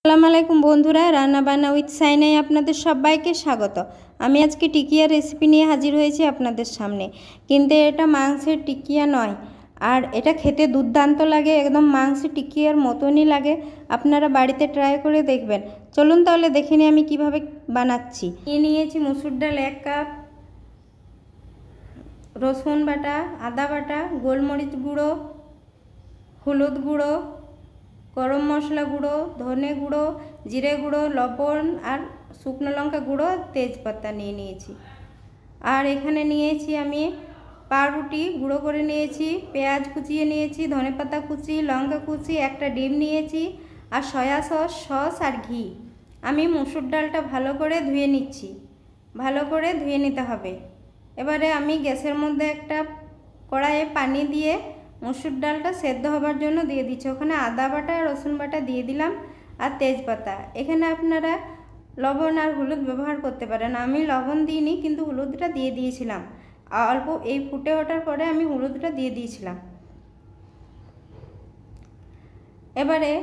আসসালামু আলাইকুম বন্ধুরা, রান্না বান্না উইথ সাইনায় আপনাদের সবাইকে স্বাগত। আমি আজকে টিকিয়া রেসিপি নিয়ে হাজির হয়েছি আপনাদের সামনে। কিন্তু এটা মাংসের টিকিয়া নয়, আর এটা খেতে দুর্দান্ত লাগে, একদম মাংসের টিকিয়ার মতনই লাগে। আপনারা বাড়িতে ট্রাই করে দেখবেন। চলুন তাহলে দেখে নিই আমি কিভাবে বানাচ্ছি। নিয়েছি মসুর ডাল 1 কাপ, রসুন বাটা, আদা বাটা, গোলমরিচ গুঁড়ো, হলুদ গুঁড়ো, গরম মশলা গুঁড়ো, ধনে গুঁড়ো, জিরে গুঁড়ো, লবণ আর শুকনো লঙ্কা গুঁড়ো, তেজপাতা নিয়েছি। আর এখানে নিয়েছি আমি পাউরুটি গুঁড়ো করে নিয়েছি, পেঁয়াজ কুচিয়ে নিয়েছি, ধনেপাতা কুচি, লঙ্কা কুচি, একটা ডিম নিয়েছি, আর সয়া সস আর ঘি। আমি মসুর ডালটা ভালো করে ধুয়ে নিচ্ছি, ভালো করে ধুয়ে নিতে হবে। এবারে আমি গ্যাসের মধ্যে একটা কড়াইয়ে পানি দিয়ে মসুর ডালটা সেদ্ধ হবার জন্য দিয়ে দিচ্ছি। ওখানে আদা বাটা, রসুন বাটা দিয়ে দিলাম আর তেজপাতা। এখানে আপনারা লবণ আর হলুদ ব্যবহার করতে পারেন। আমি লবণ দিইনি, কিন্তু হলুদটা দিয়ে দিয়েছিলাম অল্প। এই ফুটে ওঠার পরে আমি হলুদটা দিয়ে দিয়েছিলাম। এবারে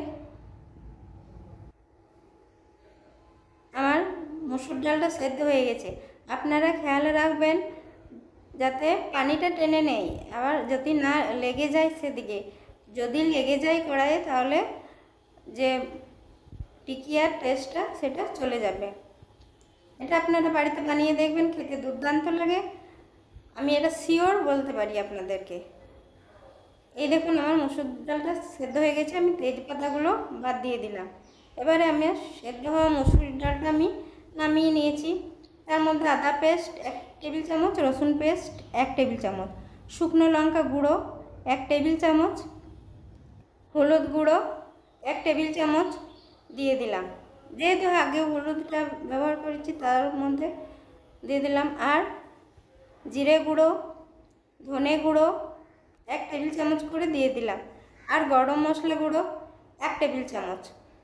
আমার মসুর ডালটা সেদ্ধ হয়ে গেছে। আপনারা খেয়াল রাখবেন যাতে পানিটা টেনে নেই, আবার যদি না লেগে যায় সেদিকে। যদি লেগে যায় কড়াইয়ে, তাহলে যে টিকিয়ার টেস্টটা সেটা চলে যাবে। এটা আপনারা বাড়িতে বানিয়ে দেখবেন, খেতে দুর্দান্ত লাগে। আমি এটা শিওর বলতে পারি আপনাদেরকে। এই দেখুন আমার মসুর ডালটা সেদ্ধ হয়ে গেছে, আমি তেজপাতাগুলো বাদ দিয়ে দিলাম। এবারে আমি সেদ্ধ হওয়া মসুর ডালটা আমি নামিয়ে নিয়েছি। তার মধ্যে আদা পেস্ট 1 টেবিল চামচ, রসুন পেস্ট 1 টেবিল চামচ, শুকনো লঙ্কা গুঁড়ো 1 টেবিল চামচ, হলুদ গুঁড়ো 1 টেবিল চামচ দিয়ে দিলাম। যেহেতু আগে হলুদটা ব্যবহার করেছি তার মধ্যে দিয়ে দিলাম। আর জিরে গুঁড়ো, ধনে গুঁড়ো 1 টেবিল চামচ করে দিয়ে দিলাম। আর গরম মশলা গুঁড়ো 1 টেবিল চামচ।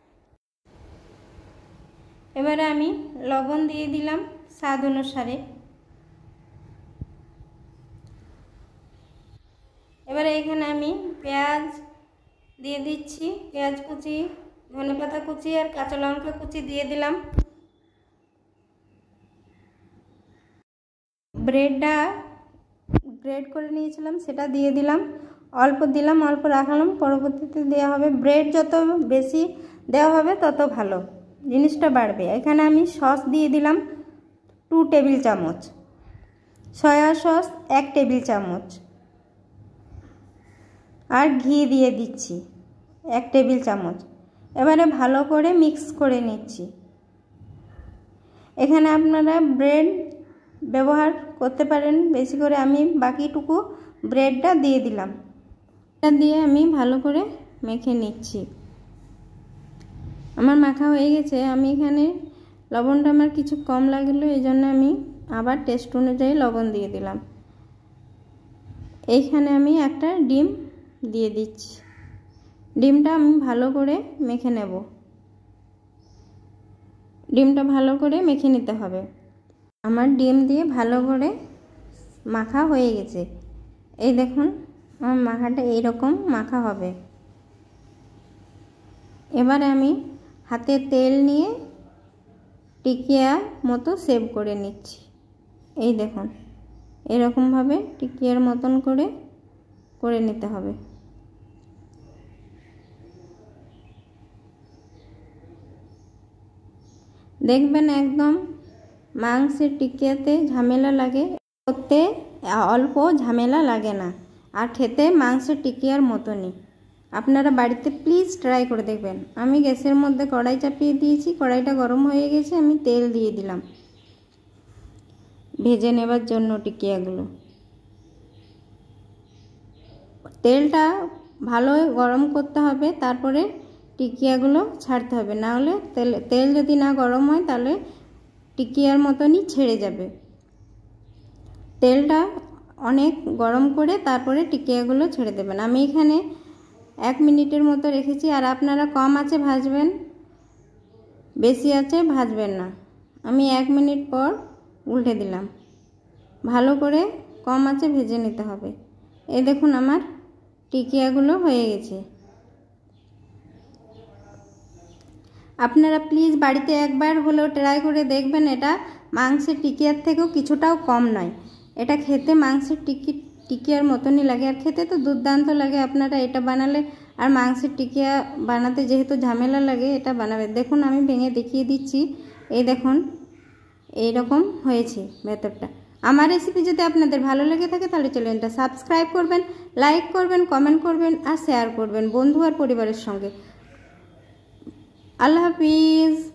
এবারে আমি লবণ দিয়ে দিলাম স্বাদ অনুসারে। এবারে এখানে আমি পেঁয়াজ দিয়ে দিচ্ছি, পেঁয়াজ কুচি, ধনেপাতা কুচি আর কাঁচা লঙ্কা কুচি দিয়ে দিলাম। ব্রেডটা গ্রেড করে নিয়েছিলাম সেটা দিয়ে দিলাম। অল্প দিলাম, অল্প রাখলাম, পরবর্তীতে দেওয়া হবে। ব্রেড যত বেশি দেওয়া হবে তত ভালো, জিনিসটা বাড়বে। এখানে আমি সস দিয়ে দিলাম 2 টেবিল চামচ, সয়া সস 1 টেবিল চামচ, আর ঘি দিয়ে দিচ্ছি 1 টেবিল চামচ। এবারে ভালো করে মিক্স করে নিচ্ছি। এখানে আপনারা ব্রেড ব্যবহার করতে পারেন বেশি করে। আমি বাকিটুকু ব্রেডটা দিয়ে দিলাম। এটা দিয়ে আমি ভালো করে মেখে নিচ্ছি। আমার মাখা হয়ে গেছে। আমি এখানে লবণটা আমার কিছু কম লাগলো, এই জন্য আমি আবার টেস্ট অনুযায়ী লবণ দিয়ে দিলাম। এইখানে আমি একটা ডিম দিয়ে দিচ্ছি। ডিমটা আমি ভালো করে মেখে নেব। ডিমটা ভালো করে মেখে নিতে হবে। আমার ডিম দিয়ে ভালো করে মাখা হয়ে গেছে। এই দেখুন আমার মাখাটা এইরকম মাখা হবে। এবারে আমি হাতে তেল নিয়ে টিকিয়া মতো সেভ করে নিচ্ছি। এই দেখুন এরকমভাবে টিকিয়ার মতন করে নিতে হবে। দেখবেন একদম মাংসের টিকিয়াতে ঝামেলা লাগে, করতে অল্প ঝামেলা লাগে না, আর খেতে মাংসের টিকিয়ার মতনই। আপনারা বাড়িতে প্লিজ ট্রাই করে দেখবেন। আমি গ্যাসের মধ্যে কড়াই চাপিয়ে দিয়েছি, কড়াইটা গরম হয়ে গেছে। আমি তেল দিয়ে দিলাম ভেজে নেবার জন্য টিকিয়াগুলো। তেলটা ভালো গরম করতে হবে, তারপরে টিকিয়াগুলো ছাড়তে হবে। না হলে তেল যদি না গরম হয় তাহলে টিকিয়ার মতনই ছেড়ে যাবে। তেলটা অনেক গরম করে তারপরে টিকিয়াগুলো ছেড়ে দেবেন। আমি এখানে 1 মিনিটের মতো রেখেছি। আর আপনারা কম আঁচে ভাজবেন, বেশি আঁচে ভাজবেন না। আমি 1 মিনিট পর উল্টে দিলাম। ভালো করে কম আঁচে ভেজে নিতে হবে। এই দেখুন আমার টিকিয়াগুলো হয়ে গেছে। আপনারা প্লিজ বাড়িতে একবার হলেও ট্রাই করে দেখবেন। এটা মাংসের টিকিয়ার থেকেও কিছুটাও কম নয়। এটা খেতে মাংসের টিকিয়ার মতনই লাগে, আর খেতে তো দুর্দান্ত লাগে। আপনারা এটা বানালে, আর মাংসের টিকিয়া বানাতে যেহেতু ঝামেলা লাগে, এটা বানাবে। দেখুন আমি ভেঙে দেখিয়ে দিচ্ছি। এই দেখুন এইরকম হয়েছে ভেতরটা। আমার রেসিপি যদি আপনাদের ভালো লেগে থাকে তাহলে চ্যানেলটা সাবস্ক্রাইব করবেন, লাইক করবেন, কমেন্ট করবেন আর শেয়ার করবেন বন্ধু আর পরিবারের সঙ্গে। আল্লাহ হাফিজ।